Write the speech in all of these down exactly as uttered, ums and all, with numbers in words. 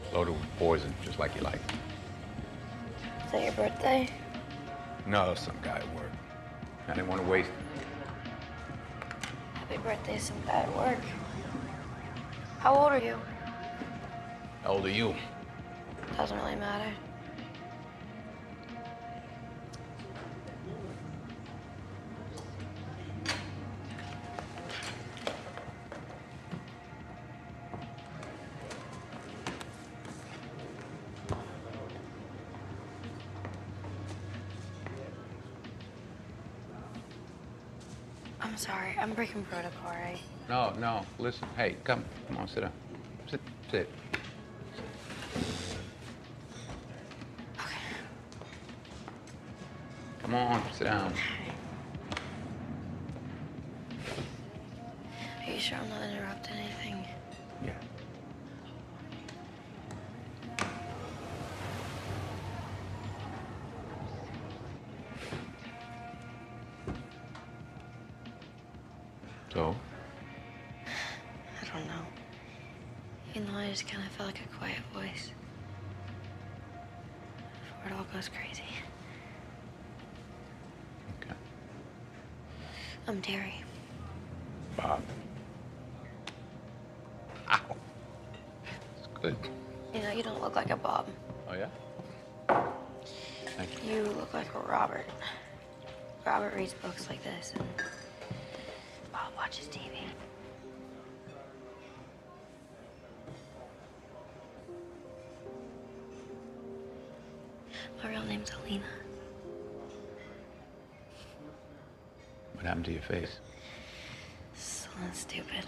Loaded with poison, just like you like. Is that your birthday? No, some guy at work. I didn't want to waste it. Happy birthday, some guy at work. How old are you? How old are you? Doesn't really matter. I'm sorry, I'm breaking protocol, right? No, no, listen. Hey, come. Come on, sit down. Sit, sit. Okay. Come on, sit down. Are you sure I'm not interrupting anything? Yeah. So? I don't know. You know, I just kind of felt like a quiet voice. Before it all goes crazy. Okay. I'm Terry. Bob. Ow. It's good. You know, you don't look like a Bob. Oh, yeah? Thank you. You look like a Robert. Robert reads books like this, and Bob watches T V. My real name's Alina. What happened to your face? Something stupid.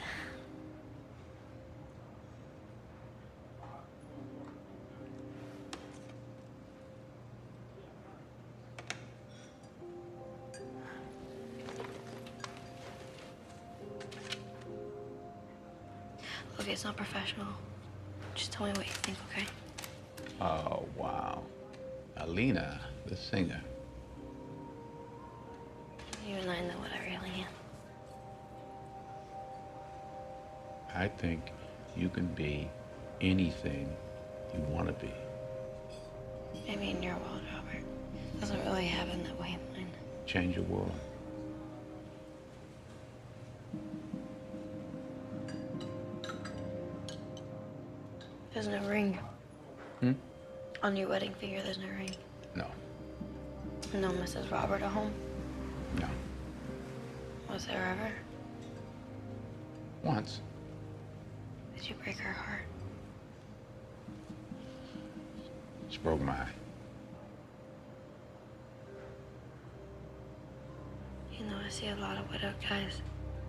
Okay, it's not professional. Just tell me what you think, okay? Oh, wow. Alina, the singer. You and I know what I really am. I think you can be anything you want to be. Maybe in your world, Robert. It doesn't really happen that way in mine. Change your world. There's no ring. Hmm? On your wedding finger, there's no ring. No. No Missus Robert at home? No. Was there ever? Once. Did you break her heart? She broke mine. You know, I see a lot of widowed guys.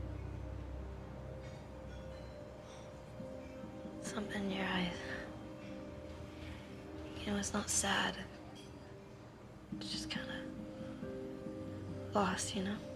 Something in your eyes. You know, it's not sad. It's just kind of lost, you know?